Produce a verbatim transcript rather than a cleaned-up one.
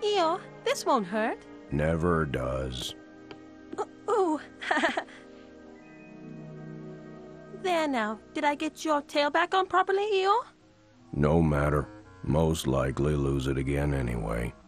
Eeyore, this won't hurt. Never does. Ooh. There now. Did I get your tail back on properly, Eeyore? No matter. Most likely lose it again anyway.